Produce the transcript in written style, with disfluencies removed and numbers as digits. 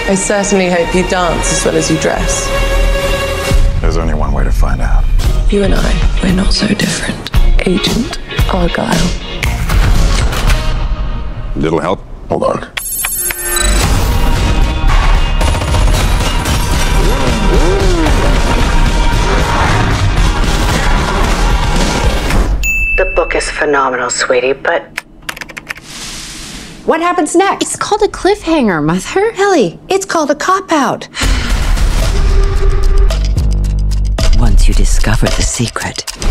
I certainly hope you dance as well as you dress. There's only one way to find out. You and I, we're not so different. Agent Argylle. Little help? Hold on. The book is phenomenal, sweetie, but what happens next? It's called a cliffhanger, Mother. Ellie, it's called a cop-out. once you discover the secret,